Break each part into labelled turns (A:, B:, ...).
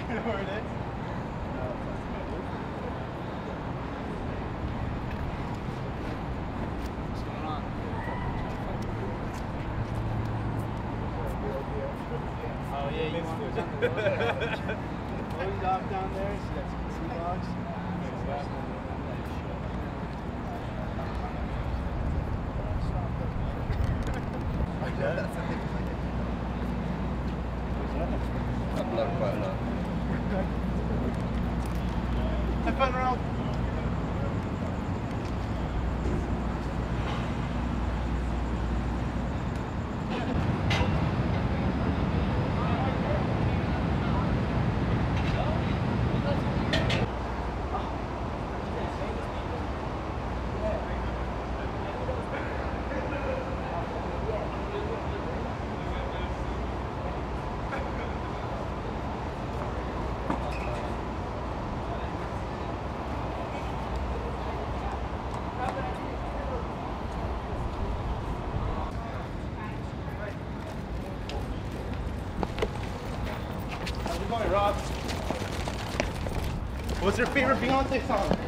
A: You know where it is? What's going on? Oh yeah, you want to go down the road? Loading dock down there, so that's some sea logs.
B: I've learned quite a lot.
A: Have fun, Ralph. How's it going, Rob? What's your favorite Beyonce song?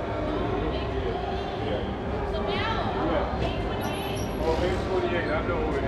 C: I know